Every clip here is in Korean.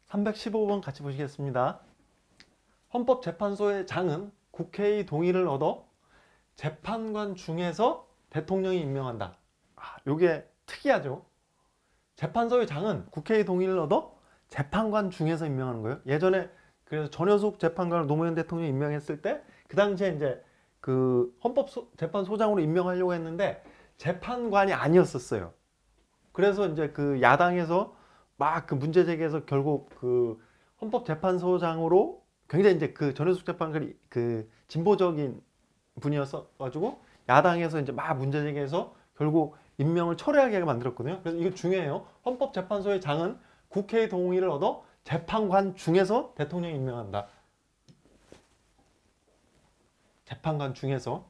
315번 같이 보시겠습니다. 헌법재판소의 장은 국회의 동의를 얻어 재판관 중에서 대통령이 임명한다. 요게 특이하죠. 재판소의 장은 국회의 동의를 얻어 재판관 중에서 임명하는 거예요. 예전에 그래서 전효숙 재판관을 노무현 대통령이 임명했을 때 그 당시에 이제 그 헌법재판소장으로 임명하려고 했는데 재판관이 아니었었어요. 그래서 이제 그 야당에서 막 그 문제 제기해서 결국 그 헌법재판소장으로 굉장히 이제 그 전효숙 재판관이 그 진보적인 분이었어 가지고 야당에서 이제 막 문제 제기해서 결국 임명을 철회하게 만들었거든요. 그래서 이거 중요해요. 헌법재판소의 장은 국회의 동의를 얻어 재판관 중에서 대통령이 임명한다. 재판관 중에서.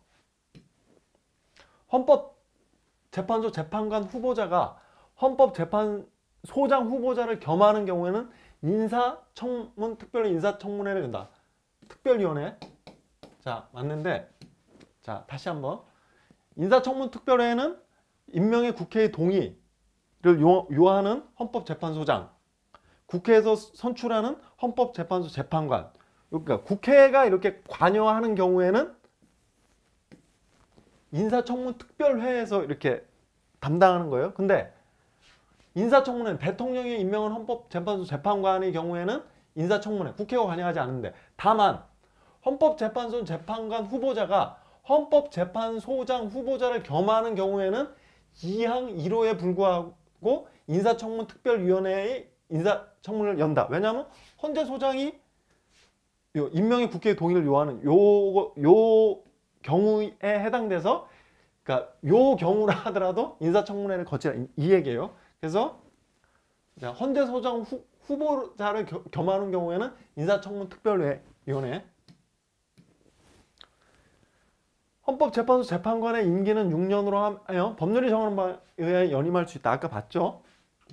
헌법재판소 재판관 후보자가 헌법재판소장 후보자를 겸하는 경우에는 인사청문 특별히 인사청문회를 연다. 특별위원회. 자, 맞는데 자, 다시 한번. 인사청문 특별회는 임명의 국회의 동의를 요하는 헌법재판소장, 국회에서 선출하는 헌법재판소 재판관. 그러니까 국회가 이렇게 관여하는 경우에는 인사청문 특별회에서 이렇게 담당하는 거예요. 근데 인사청문회는 대통령이 임명한 헌법재판소 재판관의 경우에는 인사청문회, 국회가 관여하지 않는데, 다만 헌법재판소 재판관 후보자가 헌법재판소장 후보자를 겸하는 경우에는 2항 1호에 불구하고 인사청문 특별위원회의 인사청문을 연다. 왜냐하면 헌재 소장이 임명의 국회의 동의를 요하는 요 경우에 해당돼서, 그러니까 요 경우라 하더라도 인사청문회를 거치라 이 얘기예요. 그래서 헌재 소장 후보자를 겸하는 경우에는 인사청문 특별위원회. 헌법재판소 재판관의 임기는 6년으로 하여 법률이 정하는 바에 의해 연임할 수 있다. 아까 봤죠?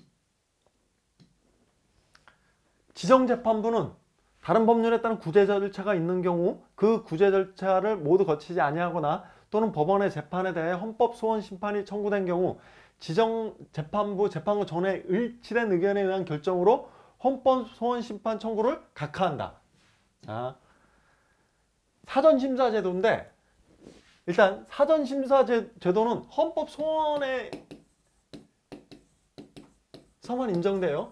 지정재판부는 다른 법률에 따른 구제 절차가 있는 경우 그 구제 절차를 모두 거치지 아니하거나 또는 법원의 재판에 대해 헌법소원 심판이 청구된 경우 지정재판부 재판부 전에 일치된 의견에 의한 결정으로 헌법소원 심판 청구를 각하한다. 자, 사전심사제도인데 일단 사전심사제도는 헌법소원에서만 인정돼요.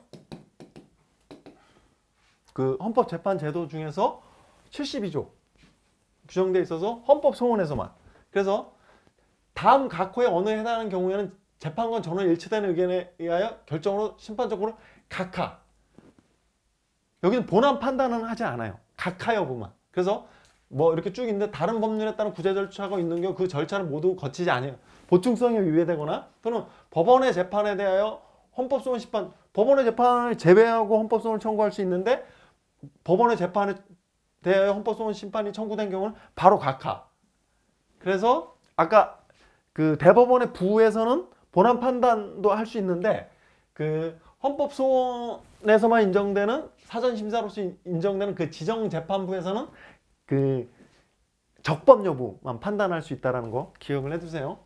그 헌법재판제도 중에서 72조 규정돼 있어서 헌법소원에서만. 그래서 다음 각호의 어느에 해당하는 경우에는 재판관 전원 일치된 의견에 의하여 결정으로 심판적으로 각하. 여기는 본안 판단은 하지 않아요. 각하 여부만. 그래서 뭐 이렇게 쭉 있는데 다른 법률에 따른 구제 절차가 있는 경우 그 절차를 모두 거치지 않아요. 보충성이 위배되거나 또는 법원의 재판에 대하여 헌법소원 심판, 법원의 재판을 제외하고 헌법소원을 청구할 수 있는데 법원의 재판에 대하여 헌법소원 심판이 청구된 경우는 바로 각하. 그래서 아까 그 대법원의 부에서는 본안 판단도 할 수 있는데 그 헌법소원에서만 인정되는 사전심사로서 인정되는 그 지정재판부에서는 그 적법 여부만 판단할 수 있다는 거 기억을 해두세요.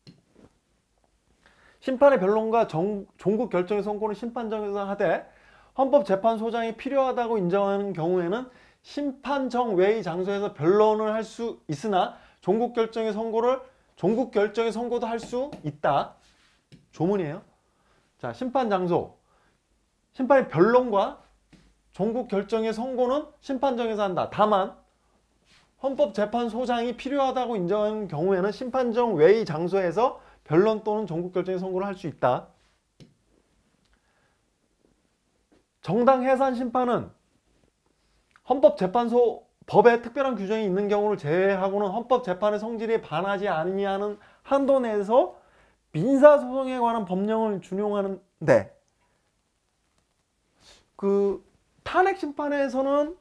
심판의 변론과 종국 결정의 선고는 심판정에서 하되 헌법재판소장이 필요하다고 인정하는 경우에는 심판정 외의 장소에서 변론을 할 수 있으나 종국 결정의 선고도 할 수 있다. 조문이에요. 자, 심판 장소. 심판의 변론과 종국 결정의 선고는 심판정에서 한다. 다만 헌법재판소장이 필요하다고 인정하는 경우에는 심판정 외의 장소에서 변론 또는 종국 결정의 선고를 할 수 있다. 정당 해산 심판은 헌법재판소 법에 특별한 규정이 있는 경우를 제외하고는 헌법재판의 성질에 반하지 아니하는 한도 내에서 민사소송에 관한 법령을 준용하는데, 그 탄핵 심판에서는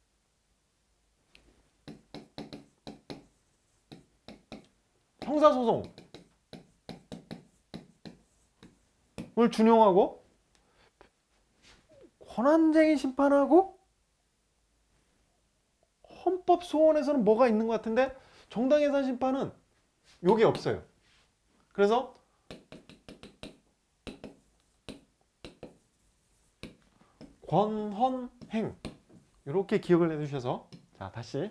형사소송을 준용하고 권한쟁의 심판하고 헌법소원에서는 뭐가 있는 것 같은데 정당해산 심판은 요게 없어요. 그래서 권헌행 이렇게 기억을 해주셔서 자 다시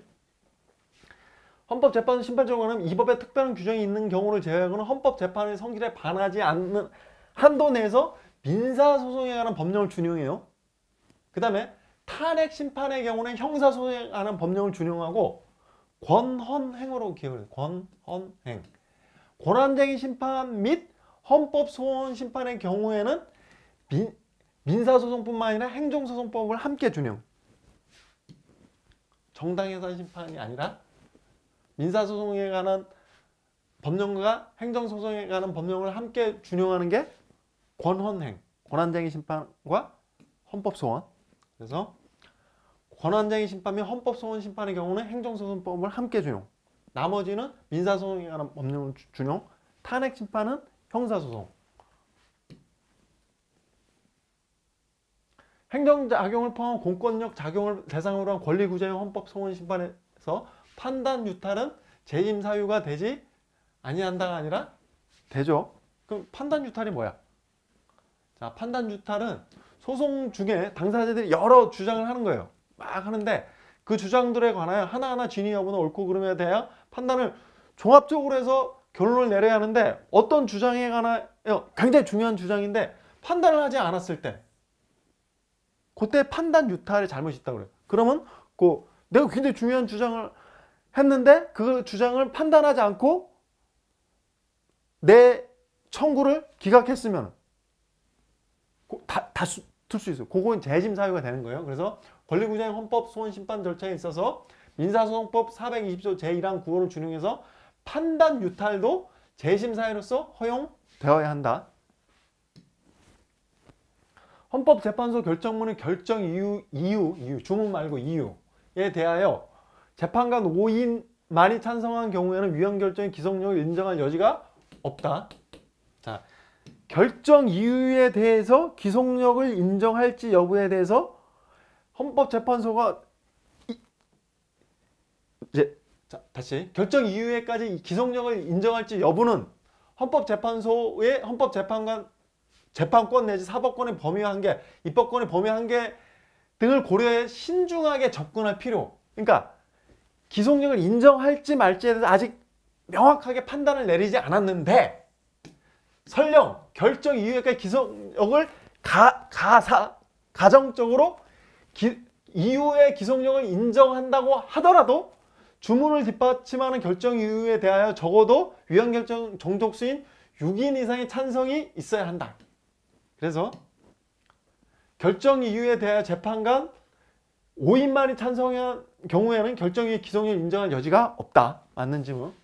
헌법재판소 심판정원은 이 법에 특별한 규정이 있는 경우를 제외하고는 헌법재판의 성질에 반하지 않는 한도 내에서 민사소송에 관한 법령을 준용해요. 그 다음에 탄핵 심판의 경우는 형사소송에 관한 법령을 준용하고 권헌행으로 기억을 해요. 권헌행. 권한쟁의 심판 및 헌법소원 심판의 경우에는 민사소송뿐만 아니라 행정소송법을 함께 준용. 정당해산 심판이 아니라 민사소송에 관한 법령과 행정소송에 관한 법령을 함께 준용하는 게 권헌행, 권한쟁의 심판과 헌법소원. 그래서 권한쟁의 심판 및 헌법소원 심판의 경우는 행정소송법을 함께 준용. 나머지는 민사소송에 관한 법령을 준용. 탄핵 심판은 형사소송. 행정작용을 포함한 공권력 작용을 대상으로 한 권리구제형 헌법소원 심판에서 판단 유탈은 재임 사유가 되지 아니한다가 아니라 되죠. 그럼 판단 유탈이 뭐야? 자, 판단 유탈은 소송 중에 당사자들이 여러 주장을 하는 거예요. 막 하는데 그 주장들에 관하여 하나하나 진위 여부는 옳고 그름에 대하여 판단을 종합적으로 해서 결론을 내려야 하는데 어떤 주장에 관하여 굉장히 중요한 주장인데 판단을 하지 않았을 때 그때 판단 유탈의 잘못이 있다고 그래요. 그러면 내가 굉장히 중요한 주장을 했는데 그 주장을 판단하지 않고 내 청구를 기각했으면 다 둘 수 있어요. 그건 재심 사유가 되는 거예요. 그래서 권리구제형 헌법 소원 심판 절차에 있어서 민사소송법 420조 제1항 9호를 준용해서 판단 유탈도 재심 사유로서 허용되어야 한다. 헌법재판소 결정문의 결정 이유, 주문 말고 이유에 대하여 재판관 5인만이 찬성한 경우에는 위헌 결정의 기성력을 인정할 여지가 없다. 자, 결정 이유에 대해서 기성력을 인정할지 여부에 대해서 헌법재판소가 다시 결정 이유에까지 기성력을 인정할지 여부는 헌법재판소의 헌법재판관 재판권 내지 사법권의 범위 한계, 입법권의 범위 한계 등을 고려해 신중하게 접근할 필요. 그러니까 기성력을 인정할지 말지에 대해서 아직 명확하게 판단을 내리지 않았는데 설령 결정 이유에까지 기성력을 가정적으로 이유의 기성력을 인정한다고 하더라도 주문을 뒷받침하는 결정 이유에 대하여 적어도 위헌 결정 정족수인 6인 이상의 찬성이 있어야 한다. 그래서 결정 이유에 대하여 재판관 5인만이 찬성한 경우에는 결정 이유의 기성력을 인정할 여지가 없다. 맞는지 뭐.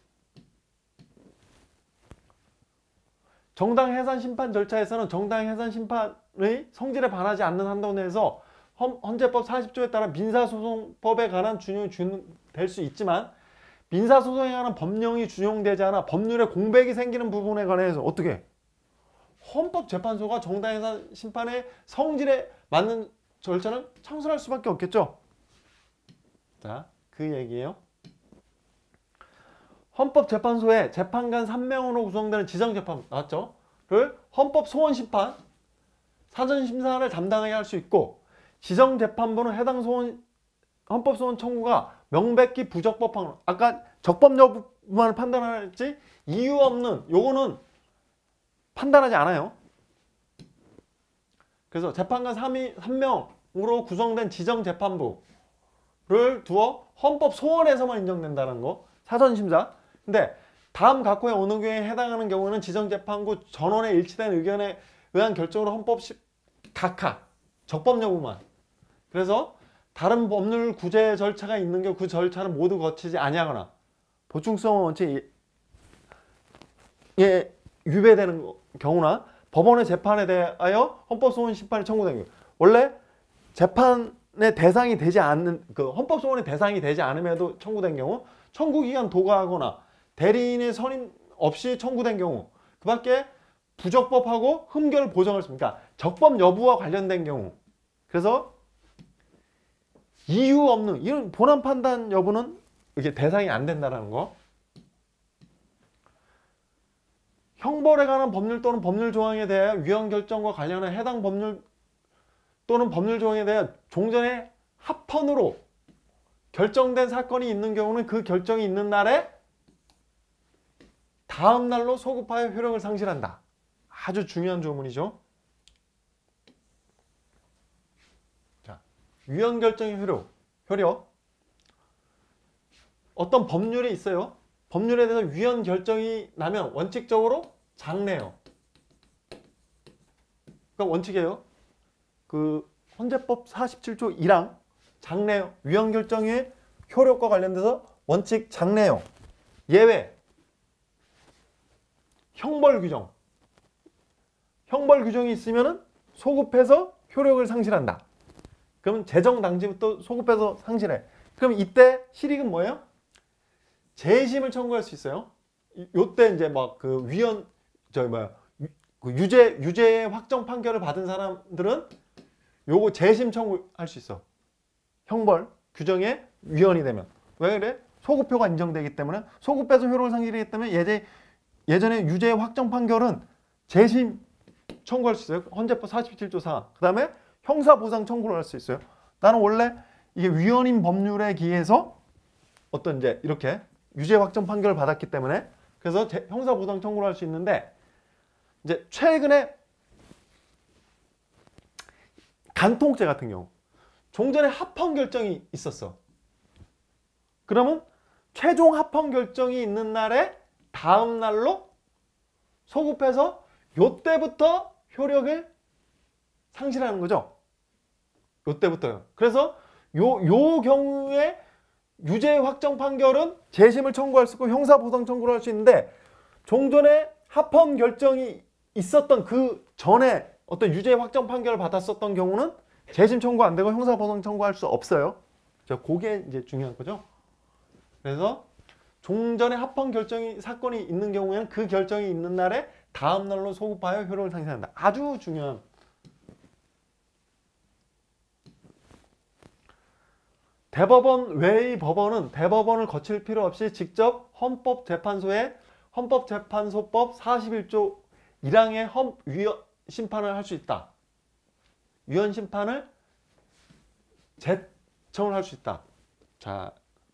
정당해산 심판 절차에서는 정당해산 심판의 성질에 반하지 않는 한도 내에서 헌재법 40조에 따라 민사소송법에 관한 준용이 될 수 있지만 민사소송에 관한 법령이 준용되지 않아 법률에 공백이 생기는 부분에 관해서 어떻게 헌법재판소가 정당해산 심판의 성질에 맞는 절차는 창설할 수밖에 없겠죠. 자, 그 얘기예요. 헌법재판소에 재판관 3명으로 구성되는 지정재판부 나왔죠? 를 헌법소원심판, 사전심사를 담당하게 할 수 있고 지정재판부는 해당 헌법소원 청구가 명백히 부적법한 아까 적법 여부만 판단할지 이유 없는 요거는 판단하지 않아요. 그래서 재판관 3명으로 구성된 지정재판부를 두어 헌법소원에서만 인정된다는 거 사전심사. 근데 다음 각호의 어느 경우에 해당하는 경우는 지정재판부 전원의 일치된 의견에 의한 결정으로 헌법 각하 적법 여부만. 그래서 다른 법률 구제 절차가 있는 경우 그 절차를 모두 거치지 아니하거나 보충성 원칙에 위배되는 경우나 법원의 재판에 대하여 헌법소원 심판이 청구된 경우. 원래 재판의 대상이 되지 않는 헌법소원의 대상이 되지 않음에도 청구된 경우, 청구기간 도과하거나 대리인의 선임 없이 청구된 경우, 그 밖에 부적법하고 흠결 보정을 씁니까? 적법 여부와 관련된 경우. 그래서 이유 없는 이런 본안 판단 여부는 이게 대상이 안 된다는 거. 형벌에 관한 법률 또는 법률 조항에 대해 위헌 결정과 관련한 해당 법률 또는 법률 조항에 대한 종전의 합헌으로 결정된 사건이 있는 경우는 그 결정이 있는 날에 다음 날로 소급하여 효력을 상실한다. 아주 중요한 조문이죠. 자, 위헌 결정의 효력. 어떤 법률이 있어요. 법률에 대해서 위헌 결정이 나면 원칙적으로 장래요. 그러니까 원칙이에요. 그 헌재법 47조 1항 장래요. 위헌 결정의 효력과 관련돼서 원칙 장래요. 예외. 형벌 규정. 형벌 규정이 있으면은 소급해서 효력을 상실한다. 그럼 재정 당시부터 소급해서 상실해. 그럼 이때 실익은 뭐예요? 재심을 청구할 수 있어요. 요때 이제 막 그 위헌 그 유죄 확정 판결을 받은 사람들은 요거 재심 청구할 수 있어. 형벌 규정에 위헌이 되면. 왜 그래? 소급효가 인정되기 때문에 소급해서 효력을 상실하기 때문에 예전에 유죄 확정 판결은 재심 청구할 수 있어요. 헌재법 47조 4. 그 다음에 형사보상 청구를 할 수 있어요. 나는 원래 이게 위헌인 법률에 기해서 어떤 이제 이렇게 유죄 확정 판결을 받았기 때문에 그래서 형사보상 청구를 할 수 있는데 이제 최근에 간통죄 같은 경우 종전에 합헌 결정이 있었어. 그러면 최종 합헌 결정이 있는 날에 다음 날로 소급해서 요때부터 효력을 상실하는 거죠. 요때부터요. 그래서 요 경우에 유죄 확정 판결은 재심을 청구할 수 있고 형사보상 청구를 할 수 있는데 종전에 합헌 결정이 있었던 그 전에 어떤 유죄 확정 판결을 받았었던 경우는 재심 청구 안 되고 형사보상 청구할 수 없어요. 그게 이제 중요한 거죠. 그래서 종전에 합헌 결정이 사건이 있는 경우에는 그 결정이 있는 날에 다음 날로 소급하여 효력을 상실한다. 아주 중요한. 대법원 외의 법원은 대법원을 거칠 필요 없이 직접 헌법재판소법 41조 1항의 위헌 심판을 할 수 있다. 위헌 심판을 제청을 할 수 있다. 자,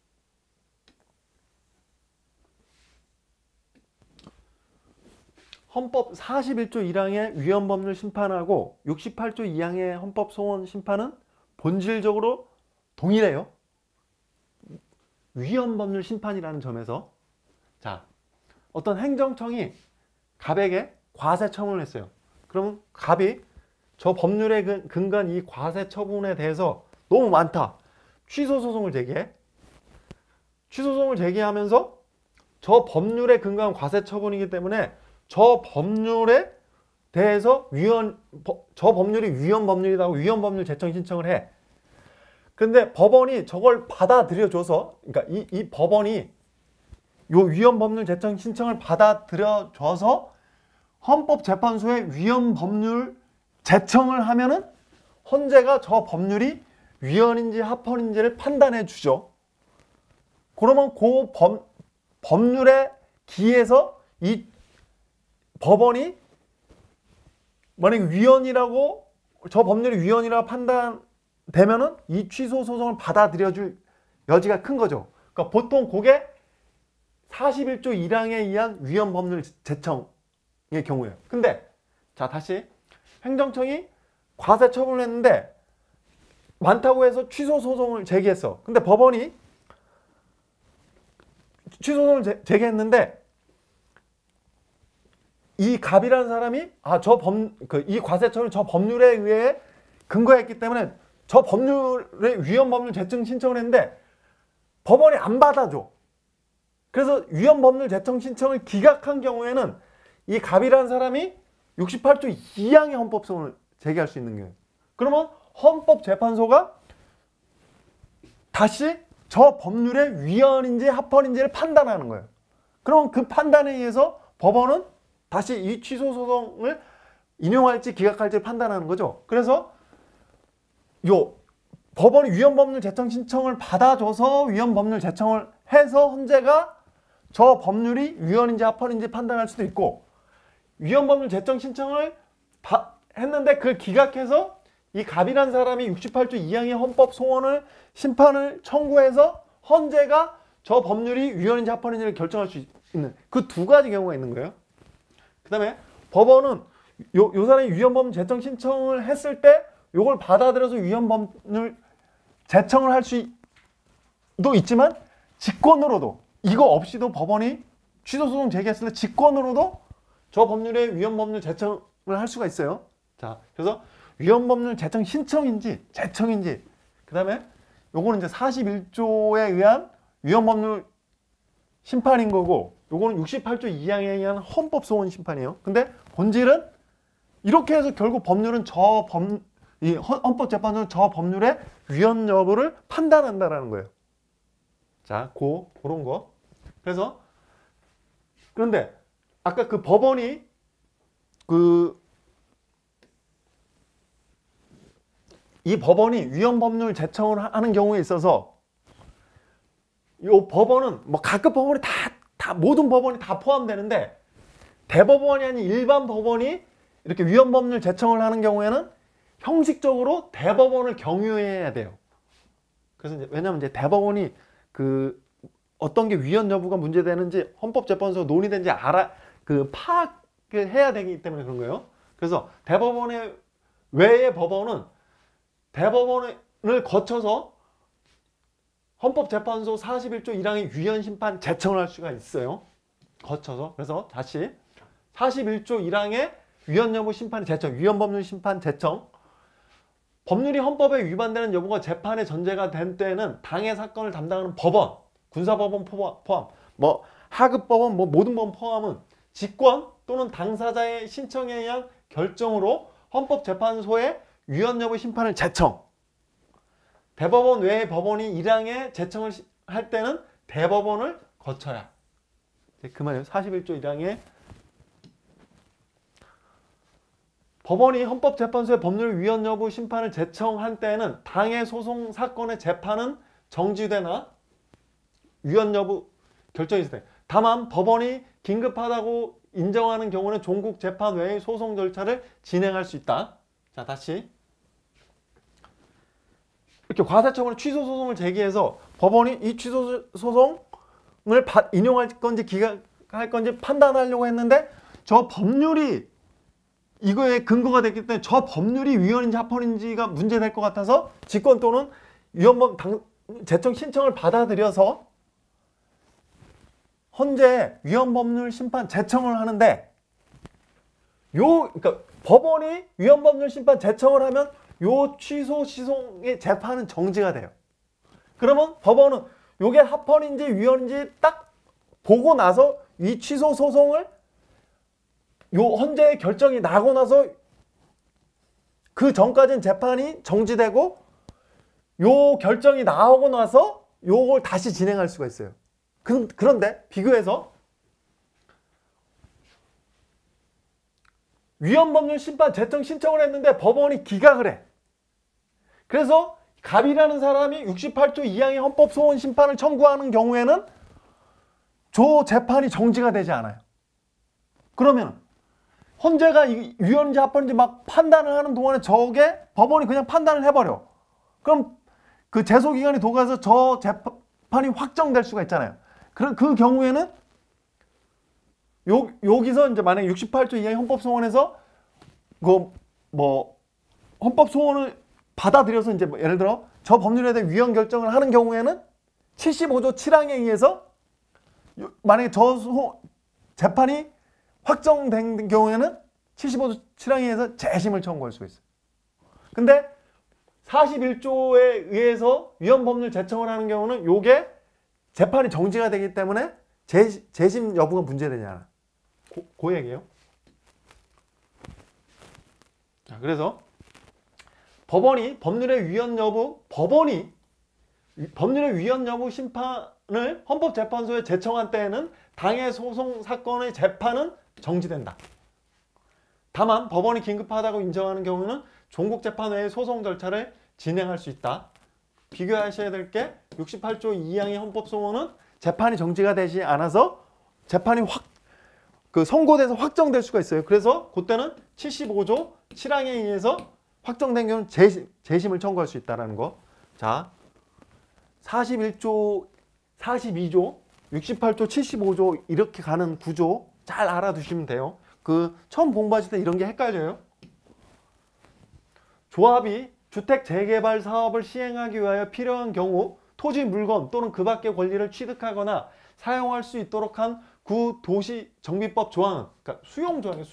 헌법 41조 1항의 위헌 법률 심판하고 68조 2항의 헌법 소원 심판은 본질적으로 동일해요. 위헌 법률 심판이라는 점에서 자, 어떤 행정청이 갑에게 과세 처분을 했어요. 그러면 갑이 저 법률에 근거한 이 과세 처분에 대해서 너무 많다. 취소 소송을 제기해. 취소 소송을 제기하면서 저 법률에 근거한 과세 처분이기 때문에 저 법률에 대해서 저 법률이 위헌 법률이라고 위헌 법률 제청 신청을 해. 근데 법원이 저걸 받아들여줘서, 그러니까 이 법원이 요 위헌 법률 제청 신청을 받아들여줘서 헌법재판소에 위헌 법률 제청을 하면은 헌재가 저 법률이 위헌인지 합헌인지를 판단해 주죠. 그러면 그 법률에 기해서 이 법원이 만약에 위헌이라고 저 법률이 위헌이라고 판단되면은 이 취소 소송을 받아들여줄 여지가 큰 거죠. 그러니까 보통 그게 41조 1항에 의한 위헌 법률 제청의 경우예요. 근데 자, 다시 행정청이 과세 처분을 했는데 많다고 해서 취소 소송을 제기했어. 근데 법원이 취소 소송을 제기했는데 이 갑이라는 사람이 이 과세 처분을 저 법률에 의해 근거했기 때문에 저 법률의 위헌 법률 제청 신청을 했는데 법원이 안 받아줘. 그래서 위헌 법률 제청 신청을 기각한 경우에는 이 갑이라는 사람이 68조 2항의 헌법소원을 제기할 수 있는 거예요. 그러면 헌법재판소가 다시 저 법률의 위헌인지 합헌인지를 판단하는 거예요. 그럼 그 판단에 의해서 법원은 다시 이 취소 소송을 인용할지 기각할지 판단하는 거죠. 그래서 법원이 위헌 법률 제청 신청을 받아줘서 위헌 법률 제청을 해서 헌재가 저 법률이 위헌인지 합헌인지 판단할 수도 있고, 위헌 법률 제청 신청을 했는데 그걸 기각해서 이 갑이란 사람이 68조 2항의 헌법 소원을 심판을 청구해서 헌재가 저 법률이 위헌인지 합헌인지를 결정할 수 있는 그 두 가지 경우가 있는 거예요. 그 다음에 법원은 요 사람이 위헌법률 제청 신청을 했을 때 요걸 받아들여서 위헌법률 제청을 할 수도 있지만 직권으로도 이거 없이도 법원이 취소소송 제기했을 때 직권으로도 저 법률의 위헌법률 제청을 할 수가 있어요. 자, 그래서 위헌법률 제청 신청인지 제청인지 그 다음에 요거는 이제 41조에 의한 위헌법률 심판인 거고 요거는 68조 2항에 의한 헌법소원 심판이에요. 근데 본질은 이렇게 해서 결국 법률은 이 헌법재판소는 저 법률의 위헌 여부를 판단한다라는 거예요. 자, 그런 거. 그래서 그런데 아까 그 법원이 이 법원이 위헌법률 제청을 하는 경우에 있어서 이 법원은 뭐 각급 법원이 다 모든 법원이 다 포함되는데 대법원이 아닌 일반 법원이 이렇게 위헌법률 제청을 하는 경우에는 형식적으로 대법원을 경유해야 돼요. 그래서 이제 왜냐하면 이제 대법원이 어떤 게 위헌 여부가 문제되는지 헌법재판소가 논의된지 파악을 해야 되기 때문에 그런 거예요. 그래서 대법원의 외의 법원은 대법원을 거쳐서 헌법재판소 41조 1항의 위헌 심판 제청을 할 수가 있어요. 거쳐서. 그래서 다시 41조 1항의 위헌 여부 심판 제청, 위헌법률 심판 제청. 법률이 헌법에 위반되는 여부가 재판의 전제가 된 때에는 당해 사건을 담당하는 법원, 군사법원 포함, 뭐 하급법원, 뭐 모든 법원 포함은 직권 또는 당사자의 신청에 의한 결정으로 헌법재판소에 위헌 여부 심판을 제청. 대법원 외의 법원이 1항에 제청을 할 때는 대법원을 거쳐야. 그 말이에요. 41조 1항에 법원이 헌법재판소의 법률 위헌 여부 심판을 제청한 때에는 당해 소송 사건의 재판은 정지되나 위헌 여부 결정이 있을 때 다만 법원이 긴급하다고 인정하는 경우는 종국 재판 외의 소송 절차를 진행할 수 있다. 자, 다시 이렇게 과세처분의 취소 소송을 제기해서 법원이 이 취소 소송을 인용할 건지 기각할 건지 판단하려고 했는데 저 법률이 이거에 근거가 됐기 때문에 저 법률이 위헌인지 합헌인지가 문제될 것 같아서 직권 또는 위헌법 제청 신청을 받아들여서 헌재 위헌법률 심판 제청을 하는데 그러니까 법원이 위헌법률 심판 제청을 하면 요 취소 소송의 재판은 정지가 돼요. 그러면 법원은 요게 합헌인지 위헌인지 딱 보고 나서 이 취소 소송을 요 헌재의 결정이 나고 나서 그 전까지는 재판이 정지되고 요 결정이 나오고 나서 요걸 다시 진행할 수가 있어요. 그런데 비교해서 위헌법률 심판 제청 신청을 했는데 법원이 기각을 해. 그래서 갑이라는 사람이 68조 2항의 헌법소원 심판을 청구하는 경우에는 저 재판이 정지가 되지 않아요. 그러면 헌재가 위헌인지 합헌인지 막 판단을 하는 동안에 저게 법원이 그냥 판단을 해버려. 그럼 그 제소기간이 도가서 저 재판이 확정될 수가 있잖아요. 그 경우에는 여기서 이제 만약에 68조 이하의 헌법소원에서 헌법소원을 받아들여서 이제 예를 들어 저 법률에 대해 위헌 결정을 하는 경우에는 75조 7항에 의해서 만약에 재판이 확정된 경우에는 75조 7항에 의해서 재심을 청구할 수 있어요. 근데 41조에 의해서 위헌법률 제청을 하는 경우는 요게 재판이 정지가 되기 때문에 재심 여부가 문제되지 않아. 그 얘기예요. 자, 그래서 법원의 위헌 여부 심판을 헌법재판소에 제청한 때에는 당해 소송 사건의 재판은 정지된다. 다만 법원이 긴급하다고 인정하는 경우는 종국재판 외의 소송 절차를 진행할 수 있다. 비교하셔야 될 게 68조 2항의 헌법소원은 재판이 정지가 되지 않아서 재판이 선고돼서 확정될 수가 있어요. 그래서 그때는 75조 7항에 의해서 확정된 경우는 재심을 청구할 수 있다는 거. 자, 41조, 42조, 68조, 75조 이렇게 가는 구조 잘 알아두시면 돼요. 그 처음 공부하실 때 이런 게 헷갈려요. 조합이 주택 재개발 사업을 시행하기 위하여 필요한 경우 토지, 물건 또는 그 밖의 권리를 취득하거나 사용할 수 있도록 한 구도시정비법 조항은, 그러니까 수용 조항이에요.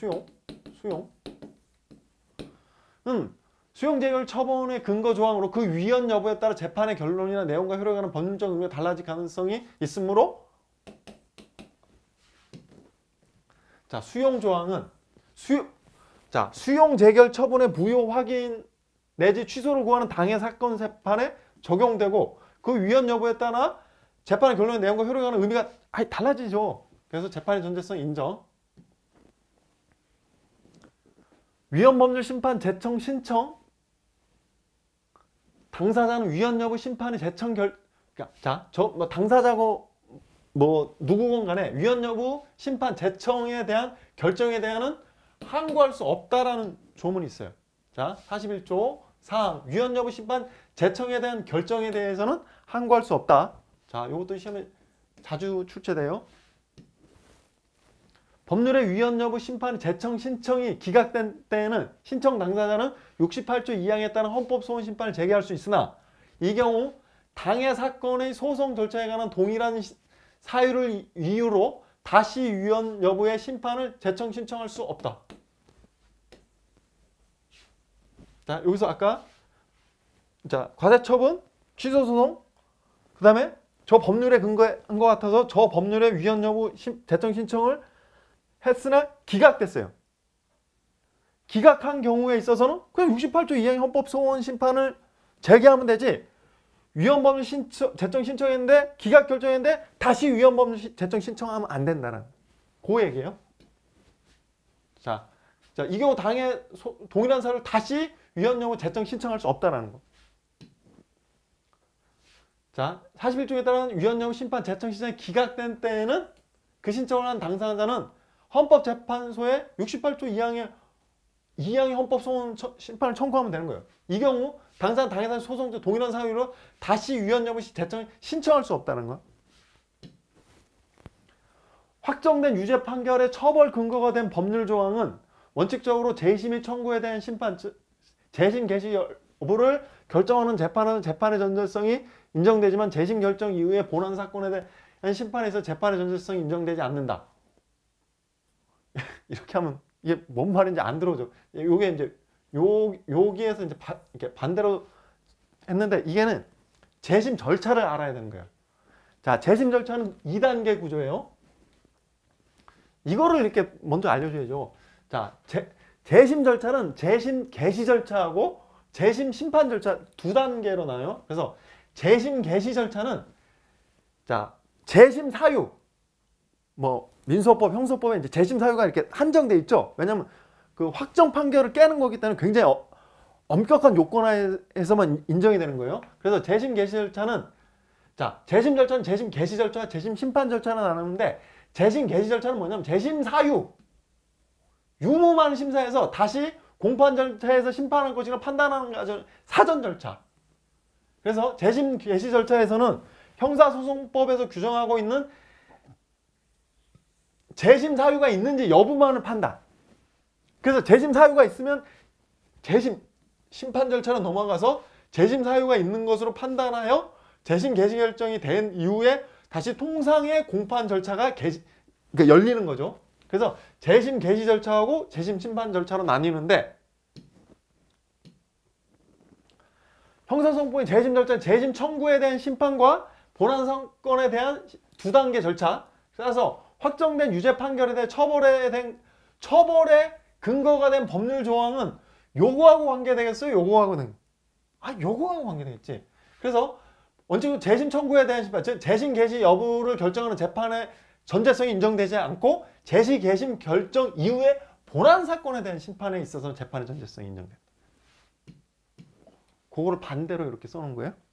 수용 재결 처분의 근거 조항으로 그 위헌 여부에 따라 재판의 결론이나 내용과 효력하는 법률적 의미가 달라질 가능성이 있으므로, 자, 수용 조항은 수용 재결 처분의 무효 확인 내지 취소를 구하는 당해 사건 재판에 적용되고 그 위헌 여부에 따라 재판의 결론의 내용과 효력하는 의미가 달라지죠. 그래서 재판의 전제성 인정. 위헌 법률 심판 제청 신청. 당사자는 위헌 여부 심판의 제청 당사자고 누구건 간에 위헌 여부 심판 제청에 대한 결정에 대한은 항고할 수 없다라는 조문이 있어요. 자, 41조 4항 위헌 여부 심판 제청에 대한 결정에 대해서는 항고할 수 없다. 자, 이것도 시험에 자주 출제돼요. 법률의 위헌 여부 심판 제청 신청이 기각된 때에는 신청 당사자는 68조 2항에 따른 헌법소원 심판을 제기할 수 있으나 이 경우 당해 사건의 소송 절차에 관한 동일한 사유를 이유로 다시 위헌 여부의 심판을 제청 신청할 수 없다. 자, 여기서 아까 과세처분, 취소소송, 그 다음에 저 법률에 근거한 것 같아서 저 법률의 위헌 여부 제청 신청을 했으나 기각됐어요. 기각한 경우에 있어서는 그냥 68조 2항의 헌법소원 심판을 제기하면 되지, 위헌법률 제청 신청했는데 기각 결정했는데 다시 위헌법률 제청 신청하면 안 된다는 그 얘기예요. 자, 이 경우 당해 동일한 사유를 다시 위헌 여부 제청 신청할 수 없다는 거. 자, 41조에 따른 위헌 여부 심판 제청 신청이 기각된 때에는 그 신청을 한 당사자는 헌법재판소에 68조 2항의 헌법소원 심판을 청구하면 되는 거예요. 이 경우 당사자 당해자 소송자 동일한 사유로 다시 위헌 여부 제청을 신청할 수 없다는 거. 확정된 유죄 판결의 처벌 근거가 된 법률 조항은 원칙적으로 재심의 청구에 대한 심판, 재심 개시 여부를 결정하는 재판은 재판의 전제성이 인정되지만 재심 결정 이후의 본안 사건에 대한 심판에서 재판의 전제성이 인정되지 않는다. 이렇게 하면 이게 뭔 말인지 안 들어오죠. 요게 이제 여기에서 이제 이렇게 반대로 했는데 이게는 재심 절차를 알아야 되는 거예요. 자, 재심 절차는 2단계 구조예요. 이거를 이렇게 먼저 알려줘야죠. 자, 재심 절차는 재심 개시 절차하고 재심 심판 절차 두 단계로 나눠요. 그래서 재심 개시 절차는 자, 재심 사유 민소법, 형소법에 이제 재심 사유가 이렇게 한정돼 있죠. 왜냐하면 그 확정 판결을 깨는 거기 때문에 굉장히 엄격한 요건하에서만 인정이 되는 거예요. 그래서 재심 개시 절차는 자, 재심 절차는 재심 개시 절차와 재심 심판 절차는 나누는데 재심 개시 절차는 뭐냐면 재심 사유 유무만 심사해서 다시 공판 절차에서 심판할 것이라 판단하는 과정 사전 절차. 그래서 재심 개시 절차에서는 형사소송법에서 규정하고 있는 재심 사유가 있는지 여부만을 판단. 그래서 재심 사유가 있으면 재심 심판 절차로 넘어가서 재심 사유가 있는 것으로 판단하여 재심 개시 결정이 된 이후에 다시 통상의 공판 절차가 그러니까 열리는 거죠. 그래서 재심 개시 절차하고 재심 심판 절차로 나뉘는데 형사소송법의 재심 절차는 재심 청구에 대한 심판과 본안 사건에 대한 두 단계 절차. 따라서 확정된 유죄 판결에 대해 처벌의 근거가 된 법률 조항은 요거하고 관계되겠어요? 요거하고는? 요거하고 관계되겠지. 그래서 원칙으로 재심 청구에 대한 심판, 즉 재심 개시 여부를 결정하는 재판의 전제성이 인정되지 않고 재심 개심 결정 이후에 본안 사건에 대한 심판에 있어서 재판의 전제성이 인정된다. 그거를 반대로 이렇게 써놓은 거예요.